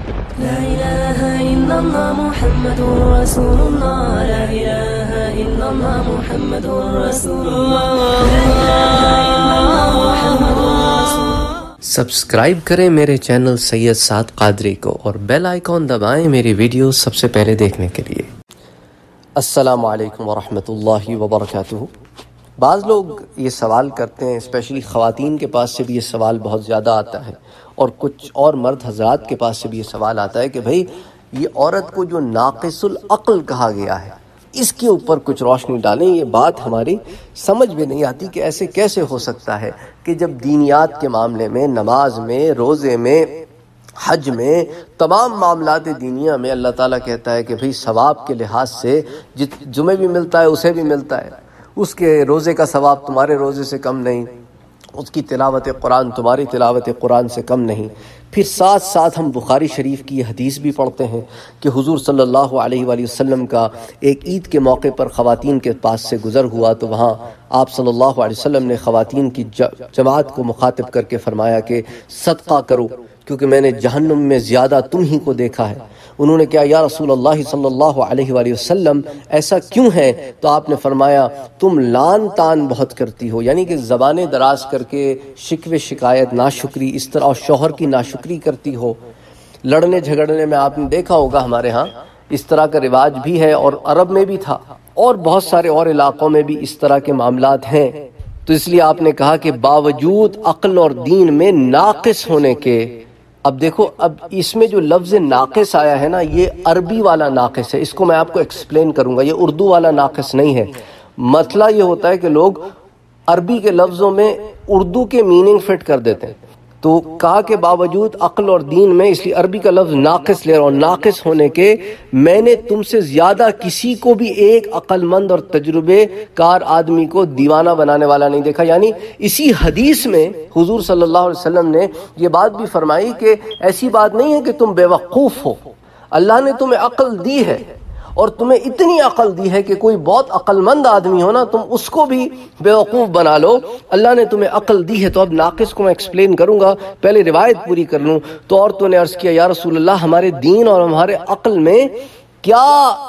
لا إله إلا الله محمد رسول الله لا إله إلا الله محمد رسول الله لا إله إلا الله محمد رسول الله. سبسکرائب کریں میرے چینل سید سعد قادری کو اور بیل آئیکن دبائیں میری ویڈیو سب سے پہلے دیکھنے کے لیے. السلام علیکم ورحمۃ اللہ وبرکاتہ. بعض لوگ یہ سوال کرتے ہیں، اسپیشلی خواتین کے پاس سے بھی یہ سوال بہت زیادہ آتا ہے، اور کچھ اور مرد حضرات کے پاس سے بھی یہ سوال آتا ہے کہ بھئی یہ عورت کو جو ناقص العقل کہا گیا ہے اس کے اوپر کچھ روشنی ڈالیں. یہ بات ہماری سمجھ میں نہیں آتی کہ ایسے کیسے ہو سکتا ہے کہ جب دینیات کے معاملے میں، نماز میں، روزے میں، حج میں، تمام معاملات دینیہ میں اللہ تعالیٰ کہتا ہے کہ بھئی ثواب کے لحاظ سے جمعہ بھی ملتا ہے اسے بھی ملتا ہے، اس کے روزے کا ثواب تمہارے روزے سے کم نہیں، اس کی تلاوت قرآن تمہاری تلاوت قرآن سے کم نہیں. پھر ساتھ ساتھ ہم بخاری شریف کی یہ حدیث بھی پڑھتے ہیں کہ حضور صلی اللہ علیہ وآلہ وسلم کا ایک عید کے موقع پر خواتین کے پاس سے گزر ہوا تو وہاں آپ صلی اللہ علیہ وسلم نے خواتین کی جماعت کو مخاطب کر کے فرمایا کہ صدقہ کرو کیونکہ میں نے جہنم میں زیادہ تم ہی کو دیکھا ہے. انہوں نے کہا یا رسول اللہ صلی اللہ علیہ وآلہ وسلم ایسا کیوں ہے؟ تو آپ نے فرمایا تم لان تان بہت کرتی ہو، یعنی کہ زبانیں دراز کر کے شکوے شکایت ناشکری اس طرح، اور شوہر کی ناشکری کرتی ہو. لڑنے جھگڑنے میں آپ نے دیکھا ہوگا ہمارے ہاں اس طرح کا رواج بھی ہے، اور عرب میں بھی تھا، اور بہت سارے اور علاقوں میں بھی اس طرح کے معاملات ہیں. تو اس لیے آپ نے کہا کہ باوجود عقل اور دین میں ناقص ہونے کے. اب دیکھو، اب اس میں جو لفظ ناقص آیا ہے نا، یہ عربی والا ناقص ہے. اس کو میں آپ کو ایکسپلین کروں گا، یہ اردو والا ناقص نہیں ہے. مسئلہ یہ ہوتا ہے کہ لوگ عربی کے لفظوں میں اردو کے میننگ فٹ کر دیتے ہیں. تو کہا کہ باوجود عقل اور دین میں، اس لیے عربی کا لفظ ناقص لے رہا ہوں. ناقص ہونے کے میں نے تم سے زیادہ کسی کو بھی ایک عقل مند اور تجربے کار آدمی کو دیوانہ بنانے والا نہیں دیکھا. یعنی اسی حدیث میں حضور صلی اللہ علیہ وسلم نے یہ بات بھی فرمائی کہ ایسی بات نہیں ہے کہ تم بے وقوف ہو، اللہ نے تمہیں عقل دی ہے، اور تمہیں اتنی عقل دی ہے کہ کوئی بہت عقل مند آدمی ہو نا، تم اس کو بھی بیوقوف بنا لو. اللہ نے تمہیں عقل دی ہے. تو اب ناقص کو میں ایکسپلین کروں گا، پہلے روایت پوری کر لوں. تو عورتوں نے عرض کیا یا رسول اللہ ہمارے دین اور ہمارے عقل میں کیا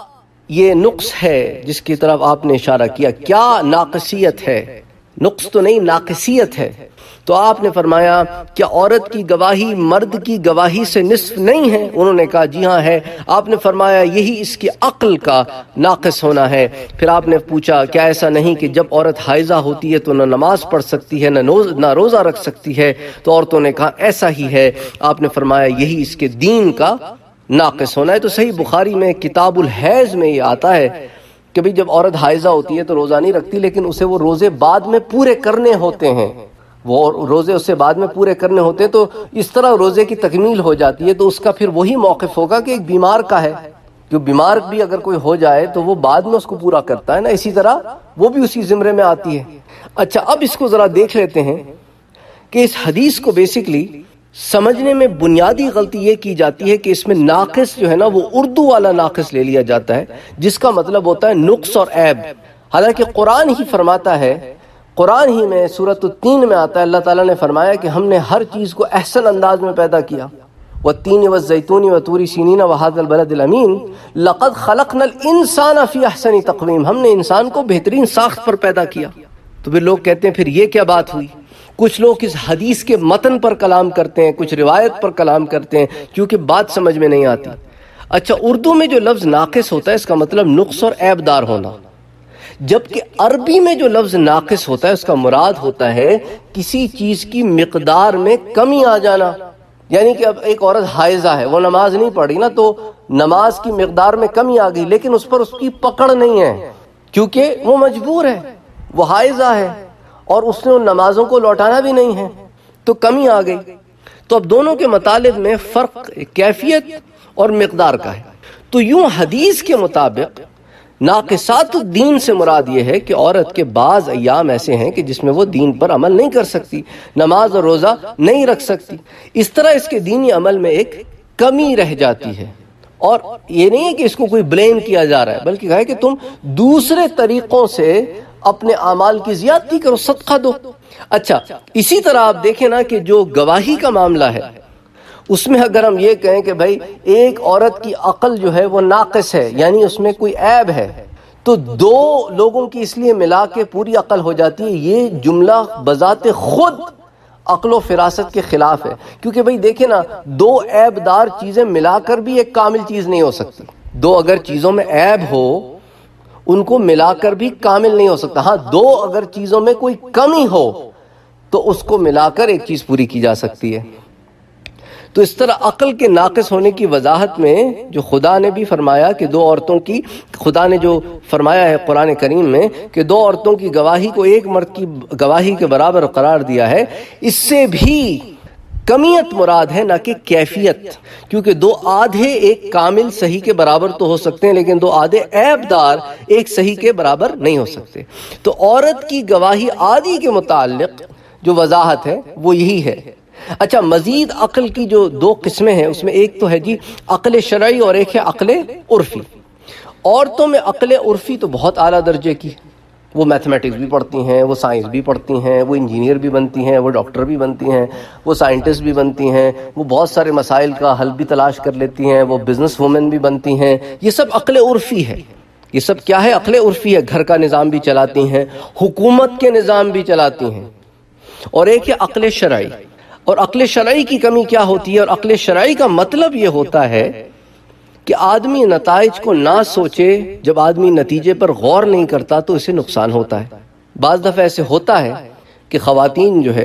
یہ نقص ہے جس کی طرف آپ نے اشارہ کیا، کیا ناقصیت ہے؟ نقص تو نہیں، ناقصیت ہے. تو آپ نے فرمایا کہ عورت کی گواہی مرد کی گواہی سے نصف نہیں ہے؟ انہوں نے کہا جی ہاں ہے. آپ نے فرمایا یہی اس کی عقل کا ناقص ہونا ہے. پھر آپ نے پوچھا کیا ایسا نہیں کہ جب عورت حائضہ ہوتی ہے تو نہ نماز پڑھ سکتی ہے نہ روزہ رکھ سکتی ہے؟ تو عورتوں نے کہا ایسا ہی ہے. آپ نے فرمایا یہی اس کے دین کا ناقص ہونا ہے. تو صحیح بخاری میں کتاب الحیض میں یہ آتا ہے کہ بھئی جب عورت حائضہ ہوتی ہے تو روزہ نہیں رکھتی، لیکن اسے وہ روزے بعد میں پورے کرنے ہوتے ہیں، وہ روزے اسے بعد میں پورے کرنے ہوتے ہیں. تو اس طرح روزے کی تکمیل ہو جاتی ہے. تو اس کا پھر وہی موقف ہوگا کہ ایک بیمار کا ہے، جو بیمار بھی اگر کوئی ہو جائے تو وہ بعد میں اس کو پورا کرتا ہے نا، اسی طرح وہ بھی اسی زمرے میں آتی ہے. اچھا، اب اس کو ذرا دیکھ لیتے ہیں کہ اس حدیث کو بیسکلی سمجھنے میں بنیادی غلطی یہ کی جاتی ہے کہ اس میں ناقص جو ہے نا وہ اردو والا ناقص لے لیا جاتا ہے، جس کا مطلب ہوتا ہے نقص اور عیب. حالانکہ قرآن ہی فرماتا ہے، قرآن ہی میں سورۃ التین میں آتا ہے، اللہ تعالیٰ نے فرمایا کہ ہم نے ہر چیز کو احسن انداز میں پیدا کیا. والتین والزیتون وطور سینین وہذا البلد الامین لقد خلقنا الانسان فی احسن تقویم. ہم نے انسان کو بہترین ساخت پر پیدا کیا. تو پھر لوگ کہتے ہیں پھر یہ کیا بات ہوئی؟ کچھ لوگ اس حدیث کے متن پر کلام کرتے ہیں، کچھ روایت پر کلام کرتے ہیں، کیونکہ بات سمجھ میں نہیں آتی. اچھا، اردو میں جو لفظ ناقص ہوتا ہے اس کا مطلب نقص اور عیب دار ہونا، جبکہ عربی میں جو لفظ ناقص ہوتا ہے اس کا مراد ہوتا ہے کسی چیز کی مقدار میں کمی آ جانا. یعنی کہ اب ایک عورت حائضہ ہے، وہ نماز نہیں پڑھی نا، تو نماز کی مقدار میں کمی آ گئی، لیکن اس پر اس کی پکڑ نہیں ہے کیونکہ وہ مجبور ہے، وہ حائضہ ہے، اور اس نے ان نمازوں کو لوٹانا بھی نہیں ہے، تو کمی آ گئی. تو اب دونوں کے مطالب میں فرق کیفیت اور مقدار کا ہے. تو یوں حدیث کے مطابق ناقصات الدین سے مراد یہ ہے کہ عورت کے بعض ایام ایسے ہیں کہ جس میں وہ دین پر عمل نہیں کر سکتی، نماز اور روزہ نہیں رکھ سکتی. اس طرح اس کے دینی عمل میں ایک کمی رہ جاتی ہے. اور یہ نہیں ہے کہ اس کو کوئی بلیم کیا جا رہا ہے، بلکہ کہا ہے کہ تم دوسرے طریقوں سے اپنے اعمال کی زیادتی کرو، صدقہ دو. اچھا، اسی طرح آپ دیکھیں نا کہ جو گواہی کا معاملہ ہے اس میں اگر ہم یہ کہیں کہ بھائی ایک عورت کی عقل جو ہے وہ ناقص ہے، یعنی اس میں کوئی عیب ہے، تو دو لوگوں کی اس لیے ملا کے پوری عقل ہو جاتی ہے، یہ جملہ بذات خود عقل و فراست کے خلاف ہے۔ کیونکہ بھائی دیکھیں نا، دو عیب دار چیزیں ملا کر بھی ایک کامل چیز نہیں ہو سکتی۔ دو اگر چیزوں میں عیب ہو ان کو ملا کر بھی کامل نہیں ہو سکتا۔ ہاں، دو اگر چیزوں میں کوئی کمی ہو تو اس کو ملا کر ایک چیز پوری کی جا سکتی ہے۔ تو اس طرح عقل کے ناقص ہونے کی وضاحت میں جو خدا نے بھی فرمایا کہ دو عورتوں کی، خدا نے جو فرمایا ہے قرآن کریم میں کہ دو عورتوں کی گواہی کو ایک مرد کی گواہی کے برابر قرار دیا ہے، اس سے بھی کمیت مراد ہے نہ کہ کیفیت، کیونکہ دو آدھے ایک کامل صحیح کے برابر تو ہو سکتے ہیں، لیکن دو آدھے عیب دار ایک صحیح کے برابر نہیں ہو سکتے۔ تو عورت کی گواہی آدھی کے متعلق جو وضاحت ہے وہ یہی ہے۔ اچھا، مزید عقل کی جو دو قسمیں ہیں اس میں ایک تو ہے جی عقل شرعی اور ایک ہے عقل عرفی۔ عورتوں میں عقل عرفی تو بہت اعلیٰ درجے کی، وہ میتھمیٹکس بھی پڑھتی ہیں، وہ سائنس بھی پڑھتی ہیں، وہ انجینئر بھی بنتی ہیں، وہ ڈاکٹر بھی بنتی ہیں، وہ سائنٹسٹ بھی بنتی ہیں، وہ بہت سارے مسائل کا حل بھی تلاش کر لیتی ہیں، وہ بزنس وومن بھی بنتی ہیں۔ یہ سب عقل عرفی ہے۔ یہ سب کیا ہے؟ عقل عرفی ہے۔ گھر کا نظام بھی چلاتی ہیں، حکومت کے نظام بھی چلاتی ہیں۔ اور ایک ہے عقل شرعی۔ اور عقل شرعی کی کمی کیا ہوتی ہے؟ اور عقل شرعی کا مطلب یہ ہوتا ہے کہ آدمی نتائج کو نہ سوچے، جب آدمی نتیجے پر غور نہیں کرتا تو اسے نقصان ہوتا ہے۔ بعض دفعہ ایسے ہوتا ہے کہ خواتین جو ہے،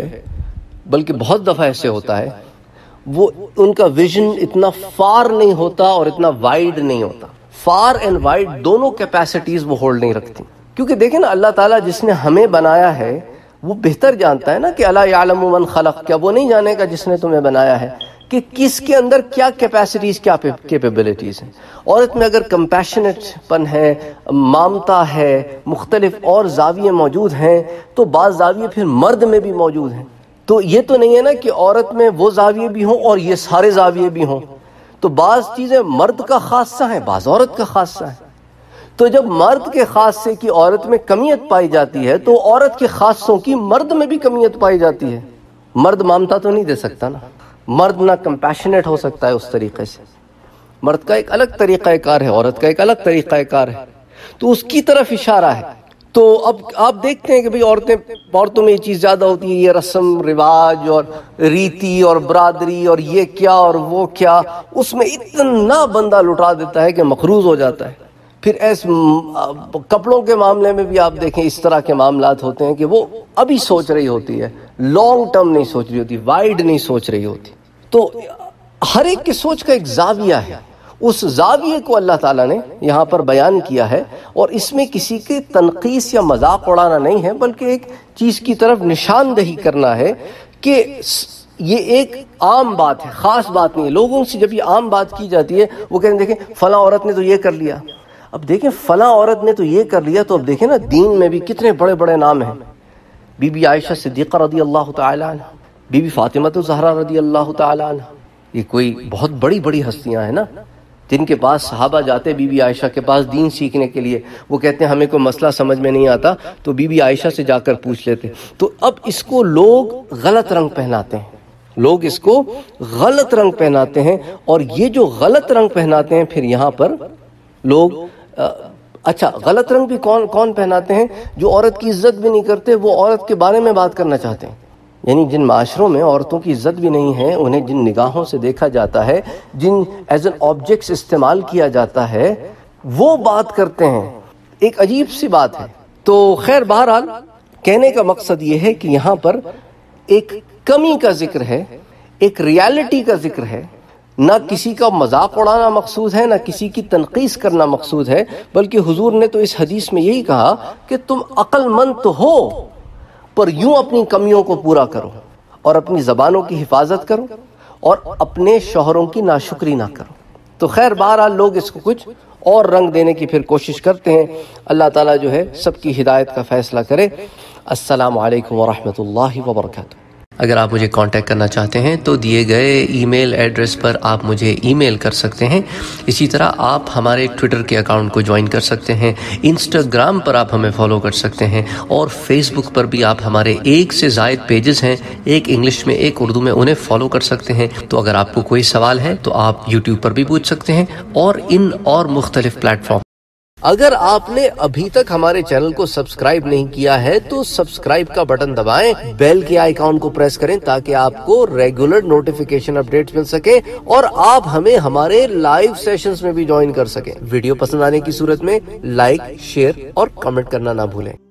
بلکہ بہت دفعہ ایسے ہوتا ہے، وہ ان کا ویژن اتنا فار نہیں ہوتا اور اتنا وائڈ نہیں ہوتا۔ فار اینڈ وائڈ دونوں کیپیسٹیز وہ ہولڈ نہیں رکھتی، کیونکہ دیکھیں نا، اللہ تعالیٰ جس نے ہمیں بنایا ہے وہ بہتر جانتا ہے نا کہ الا یعلم من خلق، کیا وہ نہیں جانے گا جس نے تمہیں بنایا ہے کہ کس کے اندر کیا کیپیسٹیز، کیا کیپیبلٹیز ہیں۔ عورت میں اگر کمپیشنٹ پن ہے، مامتا ہے، مختلف اور زاویے موجود ہیں، تو بعض زاویے پھر مرد میں بھی موجود ہیں۔ تو یہ تو نہیں ہے نا کہ عورت میں وہ زاویے بھی ہوں اور یہ سارے زاویے بھی ہوں۔ تو بعض چیزیں مرد کا خاصہ ہیں، بعض عورت کا خاصہ ہے۔ تو جب مرد کے خاصے کی عورت میں کمیت پائی جاتی ہے تو عورت کے خاصوں کی مرد میں بھی کمیت پائی جاتی ہے۔ مرد مامتا تو نہیں دے سکتا نا، مرد نہ کمپیشنیٹ ہو سکتا ہے اس طریقے سے۔ مرد کا ایک الگ طریقہ کار ہے، عورت کا ایک الگ طریقہ کار ہے، تو اس کی طرف اشارہ ہے۔ تو اب آپ دیکھتے ہیں کہ بھئی عورتوں میں یہ چیز زیادہ ہوتی ہے، یہ رسم رواج اور ریتی اور برادری اور یہ کیا اور وہ کیا، اس میں اتنا بندہ لٹا دیتا ہے کہ مقروض ہو جاتا ہے۔ پھر کپڑوں کے معاملے میں بھی آپ دیکھیں اس طرح کے معاملات ہوتے ہیں کہ وہ ابھی سوچ رہی ہوتی ہے، لانگ ٹرم نہیں سوچ رہی ہوتی، وائڈ نہیں سوچ رہی ہوتی۔ تو ہر ایک کی سوچ کا ایک زاویہ ہے، اس زاویے کو اللہ تعالیٰ نے یہاں پر بیان کیا ہے، اور اس میں کسی کے تنقیص یا مذاق اڑانا نہیں ہے، بلکہ ایک چیز کی طرف نشاندہی کرنا ہے کہ یہ ایک عام بات ہے، خاص بات نہیں ہے۔ لوگوں سے جب یہ عام بات کی جاتی ہے وہ کہتے ہیں دیکھیں فلاں عورت نے تو یہ کر لیا، اب دیکھیں فلاں عورت نے تو یہ کر لیا، تو اب دیکھیں نا دین میں بھی کتنے بڑے بڑے نام ہیں۔ بی بی عائشہ صدیقہ رضی اللہ تعالی عنہ، بی بی فاطمہ الزہرا رضی اللہ تعالی عنہ، یہ کوئی بہت بڑی بڑی ہستیاں ہیں نا، جن کے پاس صحابہ جاتے بی بی عائشہ کے پاس دین سیکھنے کے لیے، وہ کہتے ہیں ہمیں کوئی مسئلہ سمجھ میں نہیں آتا تو بی بی عائشہ سے جا کر پوچھ لیتے۔ تو اب اس کو لوگ غلط رنگ پہناتے ہیں، لوگ اس کو غلط رنگ پہناتے ہیں، اور یہ جو غلط رنگ پہناتے ہیں پھر یہاں پر لوگ اچھا غلط رنگ بھی کون پہناتے ہیں؟ جو عورت کی عزت بھی نہیں کرتے، وہ عورت کے بارے میں بات کرنا چاہتے ہیں۔ یعنی جن معاشروں میں عورتوں کی عزت بھی نہیں ہے، انہیں جن نگاہوں سے دیکھا جاتا ہے، جن ایز این آبجیکٹس استعمال کیا جاتا ہے، وہ بات کرتے ہیں۔ ایک عجیب سی بات ہے۔ تو خیر بہرحال کہنے کا مقصد یہ ہے کہ یہاں پر ایک کمی کا ذکر ہے، ایک ریالٹی کا ذکر ہے، نہ کسی کا مذاق اڑانا مقصود ہے، نہ کسی کی تنقیص کرنا مقصود ہے، بلکہ حضور نے تو اس حدیث میں یہی کہا کہ تم عقل مند تو ہو، پر یوں اپنی کمیوں کو پورا کرو، اور اپنی زبانوں کی حفاظت کرو، اور اپنے شوہروں کی ناشکری نہ کرو۔ تو خیر بہرحال لوگ اس کو کچھ اور رنگ دینے کی پھر کوشش کرتے ہیں۔ اللہ تعالیٰ جو ہے سب کی ہدایت کا فیصلہ کرے۔ السلام علیکم ورحمۃ اللہ وبرکاتہ۔ अगर आप मुझे कांटेक्ट करना चाहते हैं तो दिए गए ईमेल एड्रेस पर आप मुझे ईमेल कर सकते हैं। इसी तरह आप हमारे ट्विटर के अकाउंट को ज्वाइन कर सकते हैं, इंस्टाग्राम पर आप हमें फॉलो कर सकते हैं और फेसबुक पर भी आप हमारे 1 से ज़ायद पेजेस हैं, एक इंग्लिश में एक उर्दू में, उन्हें फॉलो कर सकते हैं। तो अगर आपको कोई सवाल है तो आप यूट्यूब पर भी पूछ सकते हैं और इन और मुख्तलिफ प्लेटफॉर्म। अगर आपने अभी तक हमारे चैनल को सब्सक्राइब नहीं किया है तो सब्सक्राइब का बटन दबाएं, बेल के आइकॉन को प्रेस करें ताकि आपको रेगुलर नोटिफिकेशन अपडेट्स मिल सके और आप हमें हमारे लाइव सेशंस में भी ज्वाइन कर सकें। वीडियो पसंद आने की सूरत में लाइक, शेयर और कमेंट करना ना भूलें।